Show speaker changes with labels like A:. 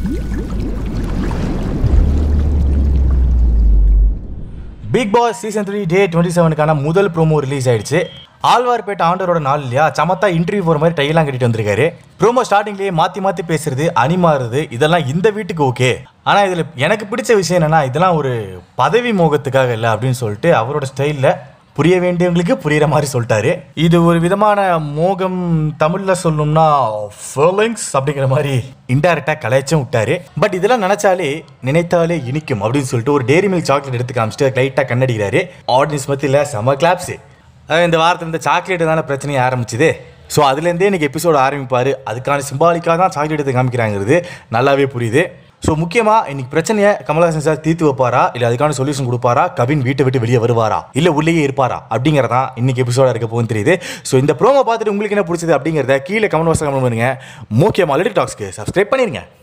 A: Big boss season 3 day 27க்கான முதல் promo release ஆயிடுச்சு. ஆழ்வார்பேட்டை ஆண்டவரோட நாள் இல்லையா, சமத்தா இன்டர்வியூ போகிற மாதிரி டையெல்லாம் கட்டிட்டு வந்திருக்காரு. ப்ரோமோ ஸ்டார்டிங்லேயே மாற்றி பேசுறது, அணிமாறுறது, இதெல்லாம் இந்த வீட்டுக்கு ஓகே. ஆனால் இதில் எனக்கு பிடிச்ச விஷயம் என்னன்னா, இதெல்லாம் ஒரு பதவி மோகத்துக்காக இல்லை அப்படின்னு சொல்லிட்டு அவரோட ஸ்டைலில் புரிய வேண்டியவங்களுக்கு புரியுற மாதிரி சொல்லிட்டாரு. இது ஒரு விதமான மோகம், தமிழ்ல சொல்லணும்னா ஃபீலிங்ஸ் அப்படிங்கிற மாதிரி இன்டைரக்டா கலாய்ச்சும் விட்டாரு. பட் இதெல்லாம் நினைத்தாலே இனிக்கும் அப்படின்னு சொல்லிட்டு ஒரு டேரி மில்க் சாக்லேட் எடுத்து காமிச்சிட்டு லைட்டா கண்ணடிக்கிறாரு. ஆடியன்ஸ் மத்தியில் செம கிளாப்ஸ். இந்த வாரத்தில் இந்த சாக்லேட் தானே பிரச்சனையை ஆரம்பிச்சுது. ஸோ அதுலேருந்தே இன்னைக்கு எபிசோடு ஆரம்பிப்பார். அதுக்கான சிம்பாலிக்காக தான் சாக்லேட் எடுத்து காமிக்கிறாங்கிறது நல்லாவே புரியுது. ஸோ முக்கியமாக இன்னைக்கு பிரச்சனையை கமலஹாசன் சார் தீர்த்து வைப்பாரா, இல்லை அதுக்கான சொல்யூஷன் கொடுப்பாரா, கவின் வீட்டை விட்டு வெளியே வருவாரா, இல்லை உள்ளேயே இருப்பாரா அப்படிங்கிறதான் இன்னைக்கு எபிசோடாக இருக்க போகுன்னு தெரியுது. ஸோ இந்த ப்ரோமோ பார்த்துட்டு உங்களுக்கு என்ன பிடிச்சது அப்படிங்கிறத கீழே கமெண்ட் பாக்ஸில் கமெண்ட் பண்ணுங்க. முக்கியமாக லிட்டில் டாக்ஸ்க்கு சப்ஸ்கிரைப் பண்ணிருங்க.